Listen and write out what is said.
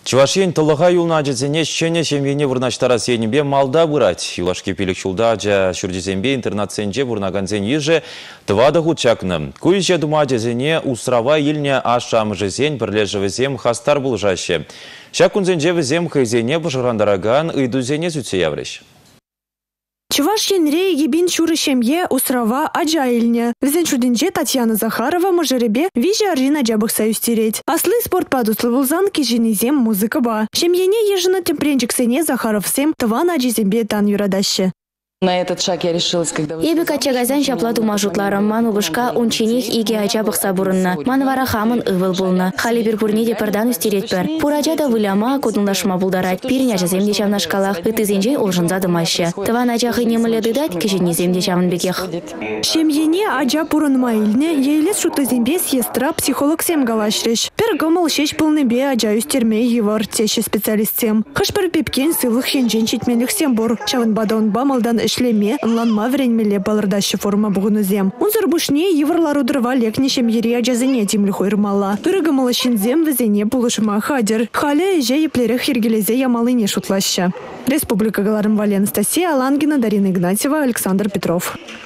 Чувашин тылыға юлна жезене шене шемвене вырнаштара сенебе малда бұрать. Юлашке пелік шулда жа шүрдезенбе интернат-сенже вырнаганзен ежі твада хучакны. Күйже дума жезене усрава елне ашам жезен бірлежевізем хастар бұл жаще. Шакунзенже візем хайзене бұжырандараган үйдузене сүтсе явреш. Чувашин рейги бин чуры шемье усрава аджайльня. Везенчудинже Татьяна Захарова мажеребе вижа арина джабых союзтереть. Аслы спорт падуслы вулзан кижинизем музыка ба. Шемьене ежина темпренчик сене Захаров сем твана джизембе тан юрадаще. На этот шаг я решилась, когда... Ебе качагазан шаплату мажутларым ману бышка унчиних иге ачабых сабурынна. Манвара хамын ывыл булна. Хали бир пурниде пардан устерет пер. Пураджада выляма кудунлашма булдарать. Пирня жазем дешав на шкалах. Ытызенже олжынза дымаще. Тыван ачахы немыле дыдать, кишинезем дешавын бекех. Шемьене аджа пурынма илне, елес шутызембе сестра психолог сем галашреш. Пер гомыл шеш пылнебе аджа үстерме евар теше специалистсем. Хашпер пепкен сылых хенжен читменлих сем бор. Чавын бадон бамалдан ишлеме, ланма вренмеле балырдашы форма бугунузем. Унзыр бушне еврлар удырва лекнешем ере аджазыне тимлиху ирмала. Пырыгымалы шинзем везене пулышма хадер. Халя еже еплерех хергелезе ямалыне шутлаща. Республика Галарым Вали, Анастасия Алангина, Дарина Игнатьева, Александр Петров.